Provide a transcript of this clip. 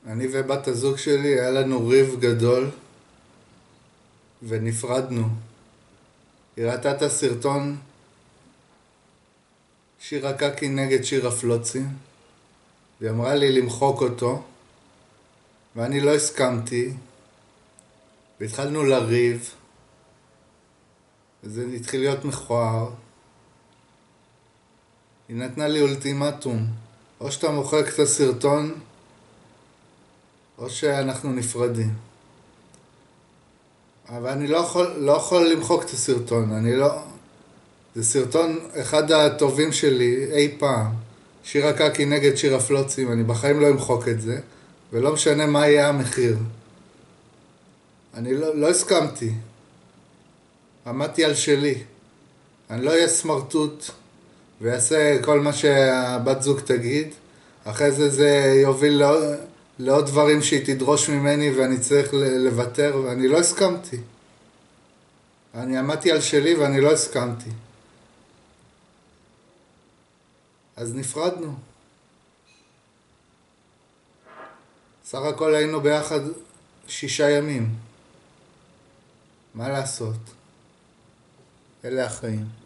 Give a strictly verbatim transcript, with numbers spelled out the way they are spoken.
אני ובת הזוג שלי, היה לנו ריב גדול ונפרדנו. היא ראתה את הסרטון שירה קקי נגד שירה פלוצי, והיא אמרה לי למחוק אותו, ואני לא הסכמתי, והתחלנו לריב, וזה התחיל להיות מכוער. היא נתנה לי אולטימטום, או שאתה מוחק את הסרטון, או שאנחנו נפרדים. אבל אני לא יכול, לא יכול למחוק את הסרטון, אני לא... זה סרטון אחד הטובים שלי אי פעם. שירה קקי נגד שירה פלוצים, אני בחיים לא אמחוק את זה, ולא משנה מה יהיה המחיר. אני לא, לא הסכמתי. עמדתי על שלי. אני לא אהיה סמרטוט ויעשה כל מה שהבת זוג תגיד. אחרי זה זה יוביל לעוד, לעוד דברים שהיא תדרוש ממני ואני צריך לוותר, ואני לא הסכמתי. אני עמדתי על שלי ואני לא הסכמתי. אז נפרדנו. סך הכל היינו ביחד שישה ימים. מה לעשות? אלה החיים.